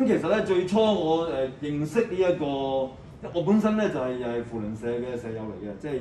咁其實咧最初我認識呢一個，我本身咧就係又係扶輪社嘅社友嚟嘅，即係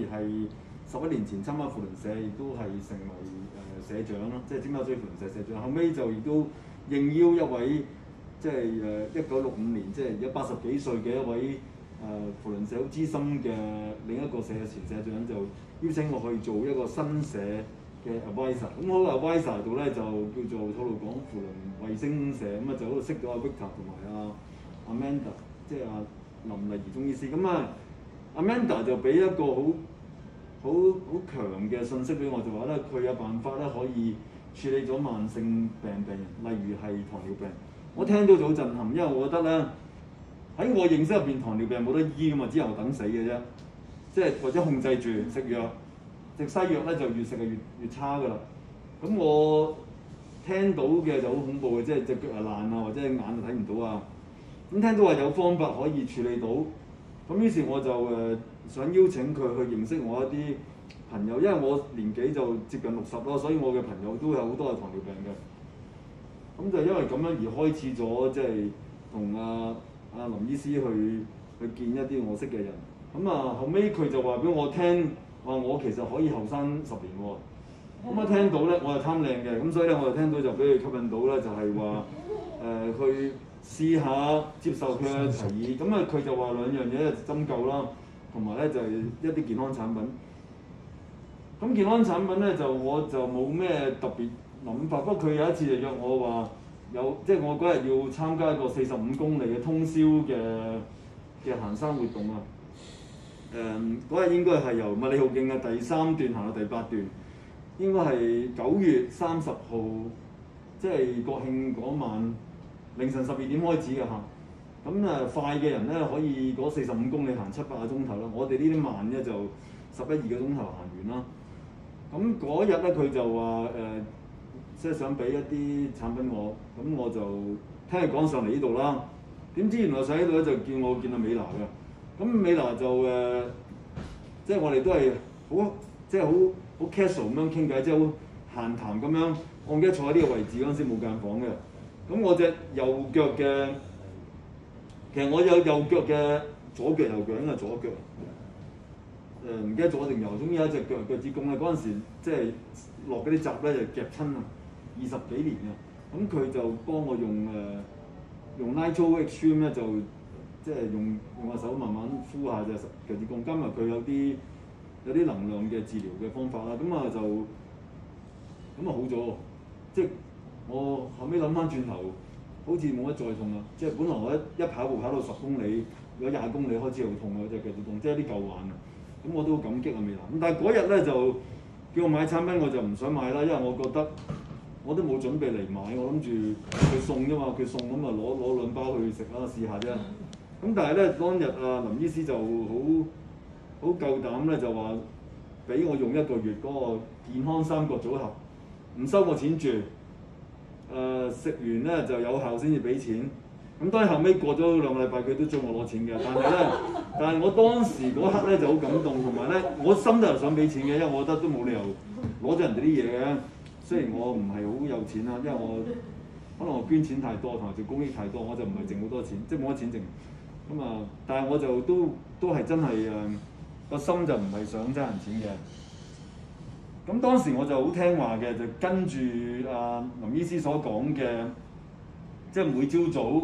11年前參加扶輪社，亦都係成為社長咯，即係尖沙咀扶輪社社長。後尾就亦都應邀一位即係1965年即係而家80幾歲嘅一位扶輪社好資深嘅另一個社嘅前社長，就邀請我去做一個新社嘅 advisor。咁我個 advisor 度咧就叫做吐露港扶輪衛星社，咁啊就喺度識咗阿 Victor 同埋阿 Amanda， 即係阿林麗儀中醫師。咁啊 Amanda 就俾一個好強嘅信息俾我，就話咧佢有辦法咧可以處理咗慢性病人，例如係糖尿病。我聽到就好震撼，因為我覺得咧喺我認識入邊，糖尿病冇得醫噶嘛，只有等死嘅啫，即係或者控制住食藥。食西藥咧就越食就越差㗎啦。咁我聽到嘅就好恐怖嘅，即係隻腳係爛啊，或者眼就睇唔到啊。咁聽到話有方法可以處理到，咁於是我就想邀請佢去認識我一啲朋友，因為我年紀就接近60咯，所以我嘅朋友都有好多係糖尿病嘅。咁就因為咁樣而開始咗，即係同阿林醫師去見一啲我識嘅人。咁啊後尾佢就話俾我聽。我其實可以後生10年喎，咁一聽到咧，我係貪靚嘅，咁所以咧我就聽到就俾佢吸引到咧，就係話去試下接受佢嘅提議，咁啊佢就話2樣嘢，針灸啦，同埋咧就係一啲健康產品。咁健康產品咧我就冇咩特別諗法，不過佢有一次就約我話即係我嗰日要參加一個45公里嘅通宵嘅行山活動啊。嗰日應該係由麥理浩徑嘅第3段行到第8段，應該係9月30號，即係國慶嗰晚凌晨12點開始嘅嚇。咁快嘅人咧可以嗰45公里行7-8個鐘頭啦，我哋呢啲慢咧就11-12個鐘頭行完啦。咁嗰日咧佢就話即係想俾一啲產品我，咁我就聽佢講上嚟呢度啦。點知原來上呢度咧就叫我見到美娜嘅。咁美娜就即係我哋都係好 casual 咁樣傾偈，即係好閒談咁樣。我唔記得坐喺呢個位置嗰陣時冇間房嘅。咁我隻右腳嘅，其實我有右腳嘅左腳右腳，應該係左腳。唔記得左定右，總之有一隻腳趾公咧。嗰陣時即係落嗰啲閘咧就夾親啊，20幾年嘅。咁佢就幫我用 Nitro Extreme 咧就。即係用個手慢慢敷下隻腳趾公，加埋佢有啲能量嘅治療嘅方法啦，咁啊好咗。即係我後尾諗翻轉頭，好似冇乜再痛啦。即係本來我一跑步跑到10公里，如果20公里開始好痛嗰隻腳趾公，即係啲舊患啊。咁我都好感激啊美娜。咁但係嗰日咧就叫我買產品，我就唔想買啦，因為我覺得我都冇準備嚟買，我諗住佢送啫嘛，佢送咁啊攞2包去食啦，試下啫。咁但係咧，當日林醫師就好夠膽咧，就話俾我用1個月嗰個健康3個組合，唔收我錢住。食完咧就有效先至俾錢。咁當然後尾過咗2個禮拜，佢都追我攞錢嘅。但係我當時嗰刻咧就好感動，同埋咧我心都係想俾錢嘅，因為我覺得都冇理由攞咗人哋啲嘢嘅。雖然我唔係好有錢啦，因為可能我捐錢太多，同埋做公益太多，我就唔係剩好多錢，即係冇乜錢剩。咁但係我就都係真係個心就唔係想爭人錢嘅。咁當時我就好聽話嘅，就跟住林醫師所講嘅，即係每朝早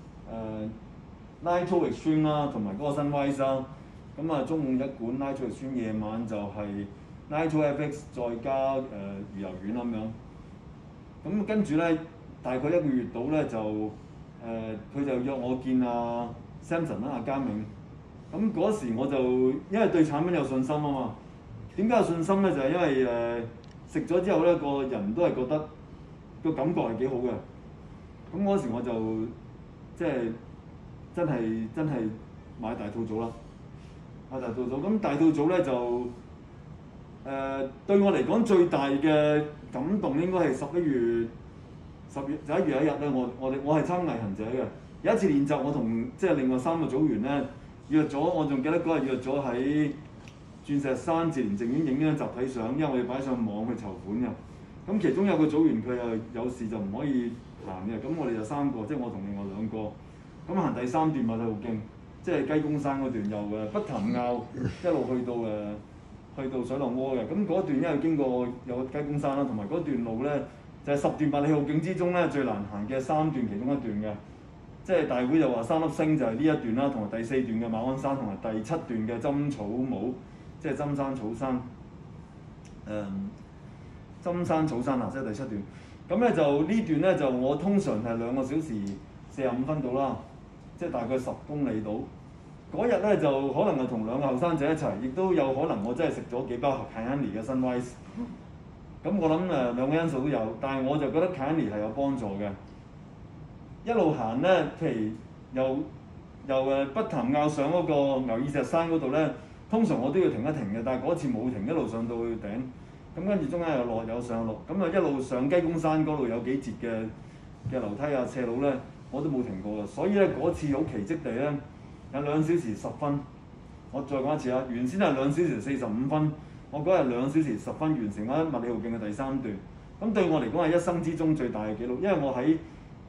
Nitro Extreme 啦，同埋嗰個 Sunrise 啦。咁中午1管 Nitro Extreme， 夜晚就係 Nitro FX 再加魚油丸咁樣。咁跟住咧，大概1個月到咧就佢就約我見Samson 啦，阿嘉銘。咁嗰時我就因為對產品有信心啊嘛。點解有信心咧？就係因為食咗之後咧，個人都係覺得個感覺係幾好嘅。咁嗰時我就即係真係買大套組啦，買大套組。咁大套組咧就對我嚟講最大嘅感動應該係11月有一日咧，我係參毅行者嘅。有一次練習，我同即係另外3個組員咧約咗，我仲記得嗰日約咗喺鑽石山自然靜園影張集體相，因為我哋擺上網去籌款嘅。咁其中有個組員佢又有事就唔可以行嘅，咁我哋就3個，即係我同另外2個，咁行第3段馬里奧徑，即係雞公山嗰段，由北潭坳一路去到水浪窩嘅，咁嗰段因為經過有雞公山啦，同埋嗰段路咧就係10段馬里奧徑之中咧最難行嘅3段其中一段嘅，即係大會就話3粒星就係呢一段啦，同埋第4段嘅馬鞍山，同埋第7段嘅針草帽，即係針山草山，針山草山啊，即係第7段。咁咧就呢段咧就我通常係2個小時45分到啦，即係大概10公里到。嗰日咧就可能係同2個後生仔一齊，亦都有可能我真係食咗幾包 Cayenne 嘅 Sunrise。咁我諗2個因素都有，但係我就覺得 Cayenne 係有幫助嘅。一路行咧，譬如由北潭坳上嗰個牛耳石山嗰度咧，通常我都要停一停嘅，但係嗰次冇停，一路上到去頂。咁跟住中間有落有上落，咁啊一路上雞公山嗰度有幾節嘅樓梯啊斜路咧，我都冇停過嘅。所以咧嗰次好奇蹟地咧，有2小時10分。我再講一次啊，原先係2小時45分，我嗰日2小時10分完成咗麥理浩徑嘅第3段。咁對我嚟講係一生之中最大嘅紀錄，因為我喺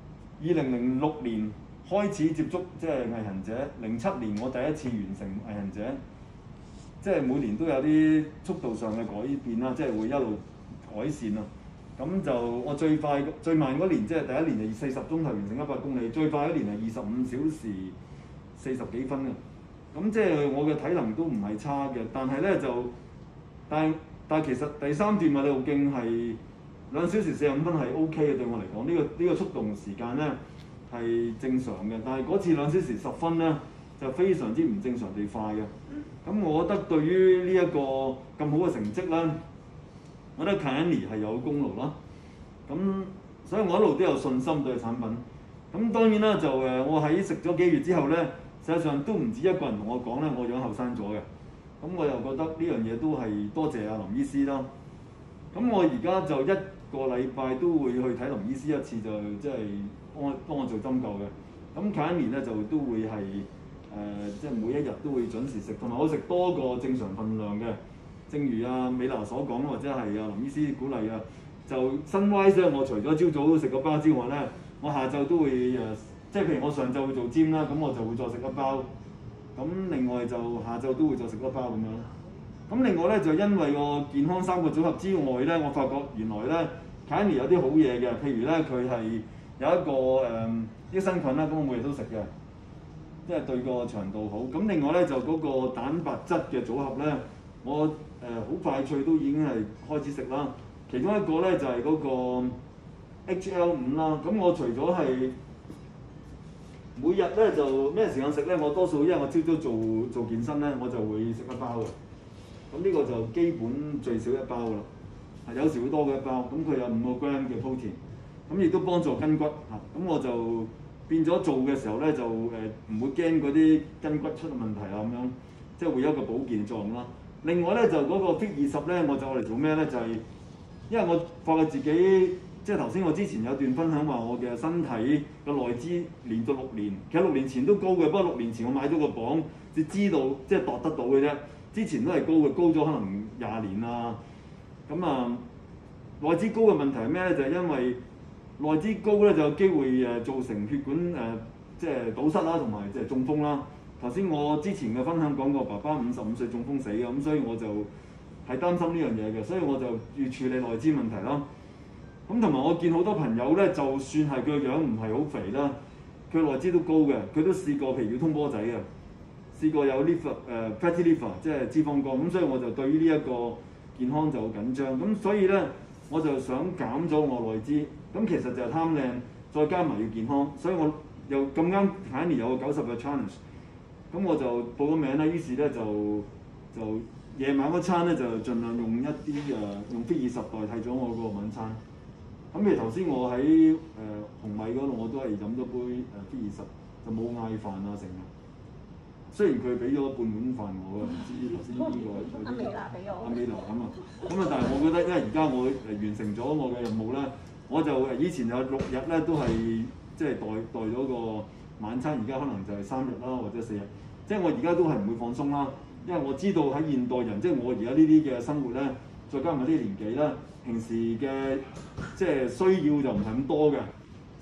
2006年開始接觸即係毅行者，07年我第一次完成毅行者。即係每年都有啲速度上嘅改變啦，即係會一路改善啦。咁就我最慢嗰年，即係第1年就40鐘頭完成100公里，最快嗰年係25小時40幾分嘅。咁即係我嘅體能都唔係差嘅，但係咧就，但係其實第3段馬里奧徑係2小時45分係 OK 嘅，對我嚟講，呢個速度時間咧係正常嘅。但係嗰次2小時10分咧就非常之唔正常地快嘅。咁我覺得對於呢一個咁好嘅成績咧，我覺得 Cayenne 係有功勞啦。咁所以我一路都有信心對產品。咁當然啦，就我喺食咗幾月之後咧，實際上都唔止一個人同我講咧，我樣後生咗嘅。咁我又覺得呢樣嘢都係多謝阿林醫師啦。咁我而家就1個禮拜都會去睇林醫師一次，就即係幫我做針灸嘅。咁 Cayenne 咧就都會係。即係每一日都會準時食，同埋我食多過正常份量嘅。正如美娜所講，或者係林醫師鼓勵嘅，就 Sunrise 咧，我除咗朝早食個包之外咧，我下晝都會即係譬如我上晝會做 gym 啦，咁我就會再食一包。咁另外就下晝都會再食一包咁樣。咁另外咧就因為個健康3個組合之外咧，我發覺原來咧 Cayenne 有啲好嘢嘅，譬如咧佢係有一個益生菌啦，咁我每日都食嘅。即係對個腸道好，咁另外咧就嗰個蛋白質嘅組合咧，我好快脆都已經係開始食啦。其中一個咧就係嗰個 HL5啦，咁我除咗係每日咧就咩時間食咧，我多數因為我朝早做健身咧，我就會食一包嘅。咁呢個就基本最少1包㗎啦，有時會多過1包。咁佢有5個 gram 嘅 protein，咁亦都幫助筋骨嚇。咁我就變咗做嘅時候咧，就唔會驚嗰啲筋骨出問題啊咁樣，即係會有一個保健作用啦。另外咧就嗰個 Fit 20咧，我就嚟做咩咧？就係、是、因為我發覺自己即係頭先我之前有段分享話我嘅身體嘅內脂連續6年，其實6年前都高嘅，不過6年前我買咗個磅，至知道即係度得到嘅啫。之前都係高嘅，高咗可能20年啦。咁內脂高嘅問題係咩咧？就係、是、因為內脂高咧就有機會造成血管即係堵塞啦，同埋即係中風啦。頭先我之前嘅分享講過，爸爸55歲中風死嘅，咁所以我就係擔心呢樣嘢嘅，所以我就要處理內脂問題啦。咁同埋我見好多朋友咧，就算係佢個樣唔係好肥啦，佢內脂都高嘅，佢都試過譬如要通波仔嘅，試過有 fatty liver 即係脂肪肝，咁所以我就對於呢一個健康就好緊張。咁所以咧我就想減咗我內脂。咁其實就係貪靚，再加埋要健康，所以我又咁啱 Cayenne 有個90嘅 challenge，咁我就報咗名啦。於是咧就夜晚嗰餐咧就盡量用一啲用 Fit 20代替咗我個晚餐。咁譬如頭先我喺紅米嗰度我都係飲咗杯Fit 20，就冇嗌飯啊成日。雖然佢俾咗半碗飯我嘅，唔知頭先邊個？阿美娜俾我。阿美娜咁但係我覺得因為而家我完成咗我嘅任務咧。我就以前有6日咧都係即係代咗個晚餐，而家可能就係3日啦，或者4日。即係我而家都係唔會放鬆啦，因為我知道喺現代人，即係我而家呢啲嘅生活咧，再加埋呢啲年紀咧，平時嘅即係需要就唔係咁多嘅，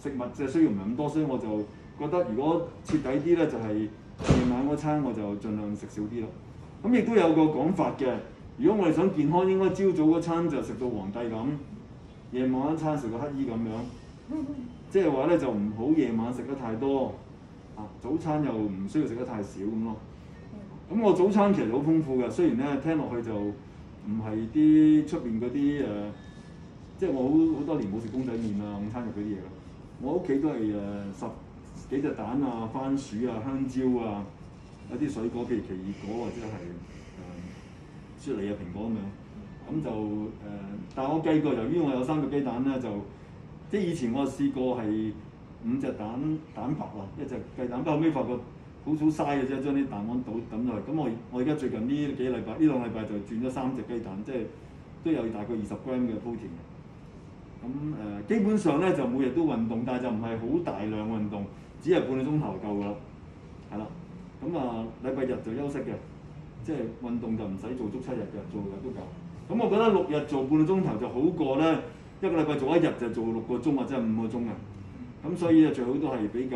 食物嘅需要唔係咁多，所以我就覺得如果徹底啲咧，就係夜晚嗰餐我就盡量食少啲咯。咁亦都有個講法嘅，如果我哋想健康，應該朝早嗰餐就食到皇帝咁，夜晚一餐食到乞衣咁樣。即係話咧就唔好夜晚食得太多，早餐又唔需要食得太少咁咯。咁我早餐其實好豐富嘅，雖然咧聽落去就唔係啲出邊嗰啲即係我好多年冇食公仔麵啊、午餐肉嗰啲嘢咯。我屋企都係10幾隻蛋啊、番薯啊、香蕉啊，有啲水果譬如奇異果或者係雪梨啊、蘋果咁樣。咁就但係我計過，由於我有3個雞蛋咧，就即係以前我試過係5隻蛋白啊，一隻雞蛋，不過後尾發覺好嘥嘅啫，將啲蛋黃倒抌落去。咁我而家最近呢幾禮拜，呢2禮拜就轉咗3隻雞蛋，即係都有大概20 gram 嘅 protein。咁基本上咧就每日都運動，但係就唔係好大量運動，只係半個鐘頭夠㗎啦，係啦。咁禮拜日就休息嘅，即係運動就唔使做足7日嘅，做日都夠。咁我覺得6日做半個鐘頭就好過咧，一個禮拜做1日就做6個鐘或者係5個鐘嘅。咁所以最好都係比較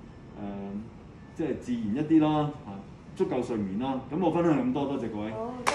即係自然一啲啦，足夠睡眠啦。咁我分享咁多，多謝各位。